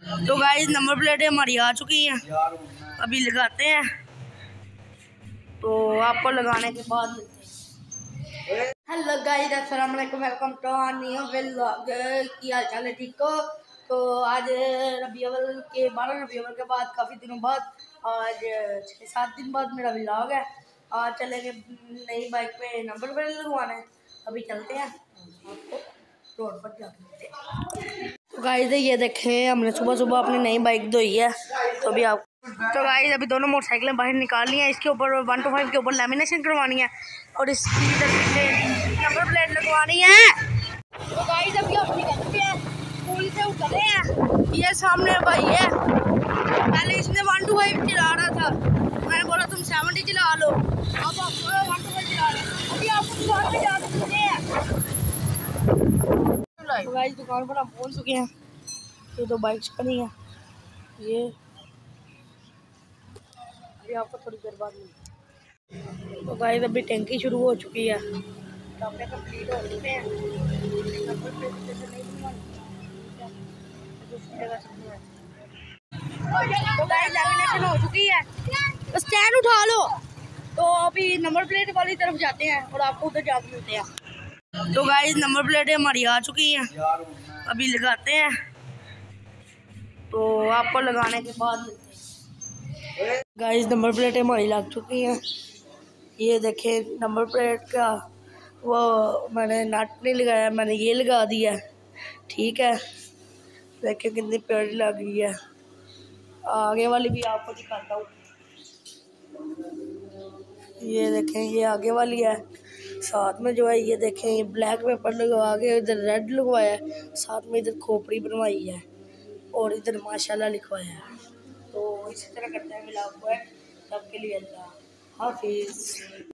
तो guys number प्लेटें हमारी आ चुकी हैं, अभी लगाते हैं तो आपको लगाने के बाद मिलते हैं। हेलो गाइस, अस्सलाम वालेकुम, वेलकम टू न्यू व्लॉग। की हाल चाल है, ठीक हो? तो आज रबी अव्वल के 12 रबी अव्वल के बाद काफ़ी दिनों बाद आज 6-7 दिन बाद मेरा व्लॉग है। आज चलेंगे नई बाइक पे नंबर प्लेट लगवाने। अभी चलते हैं, आपको रोड पर जाके मिलते हैं। तो गाइस ये देखें, हमने सुबह सुबह अपनी नई बाइक धोई है। तो अभी आप गाइस अभी दोनों मोटरसाइकिलें बाहर निकाल ली हैं। इसके ऊपर 125 के ऊपर लेमिनेशन करवानी है और इसकी नंबर प्लेट लगवानी है। तो गाइस अभी हम निकल चुके हैं, पुल से उतर रहे हैं। ये सामने भाई है, पहले इसने 125 चला रहा था, मैंने बोला तुम 70 चला लो, अब आप 125 चला रहे हैं। अभी आपको दुकान पे जाके मिलते हैं। तो गाइस दुकान पर हम पहुंच चुके हैं। ये दो बाइक्स खड़ी हैं, ये अभी आपको थोड़ी देर बाद मिलते हैं। तो गाइस अभी टैंकी शुरू हो चुकी है, कपड़े कंप्लीट हो चुके हैं। तो गाइस लैमिनेशन हो चुकी है, तो स्टैंड उठा लो। तो अभी नंबर प्लेट वाली तरफ जाते हैं और आपको उधर जाकर मिलते हैं। तो गाइस नंबर प्लेटें हमारी आ चुकी हैं, अभी लगाते हैं तो आपको लगाने के बाद मिलते हैं। गाइस नंबर प्लेटें हमारी लग चुकी हैं, ये देखें नंबर प्लेट का वो मैंने नट नहीं लगाया, मैंने ये लगा दिया। ठीक है, देखें कितनी प्यारी लग रही है। आगे वाली भी आपको दिखाता हूँ, ये देखें ये आगे वाली है। साथ में जो है ये देखें, ये ब्लैक पेपर लगवा के इधर रेड लगवाया है, साथ में इधर खोपड़ी बनवाई है और इधर माशाल्लाह लिखवाया है। तो इसी तरह करते हैं मिलाप को है। सबके लिए अल्लाह हाफिज़।